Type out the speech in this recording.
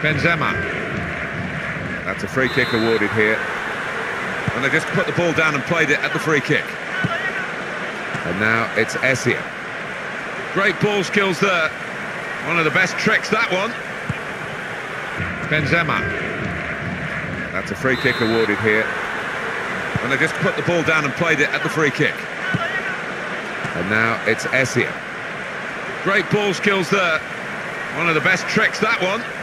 Benzema. That's a free kick awarded here. And they just put the ball down and played it at the free kick. And now it's Essien. Great ball skills there. One of the best tricks, that one. Benzema. That's a free kick awarded here. And they just put the ball down and played it at the free kick. And now it's Essien. Great ball skills there. One of the best tricks, that one.